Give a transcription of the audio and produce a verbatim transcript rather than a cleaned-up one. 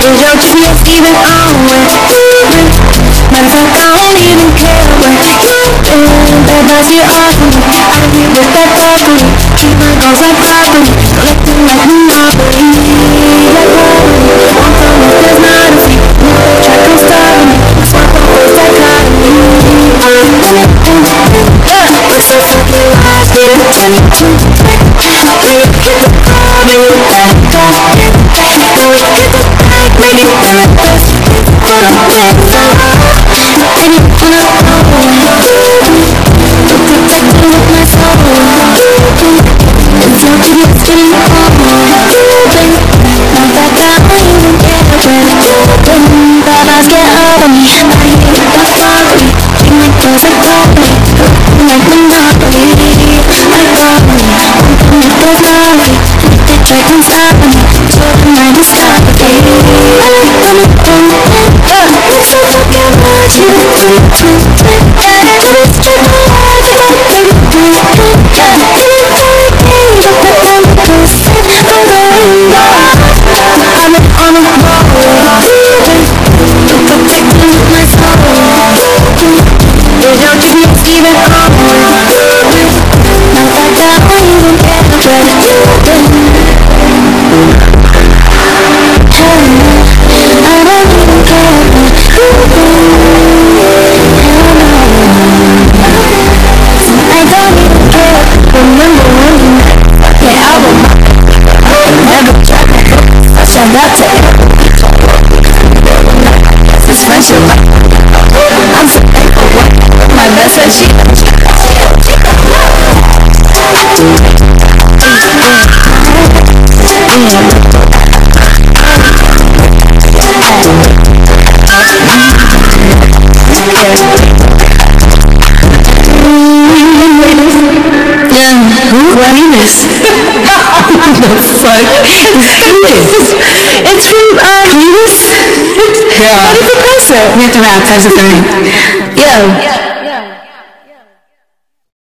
Is your G P S even on where you've been? Matter of fact, I don't even care where you've been. That bounce you off of me, I get with that broccoli. Treat my girls like broccoli, collecting like Monopoly. Like Monopoly, I'm from what there's not a few. Try to stop me, swap off with dichotomy. We're so fucking lost in the twenty-two. Maybe hit the club, maybe back off. Maybe hit the back, maybe back off. Put on back off. Baby, when I go, you're protecting with my soul. It's your kid, it's getting old. Not that I don't even care where you've been. Baba, get over me. I hate the fuckery. Treat my girls like broccoli, like Monopoly. Like broccoli, I'm coming for glory. They try to stop me, so my discovery. I'm coming from it's so fucking much. You do it to me. It's true, I can't think of it. It's like a but the chemicals sit on the window. I'm on a roll. You're protecting with my soul. Is your G P S even on where you've been? Not like I don't even care where you've been. I don't even care where you've been. I don't even care. Remember when you met the album? Never tried to go. I shout out to everybody. This friendship, I'm so thankful for my message. She Venus. The fuck is Venus? It's from uh, Venus. Yeah. What is the concept? We have to rap. That's the thing. Yo.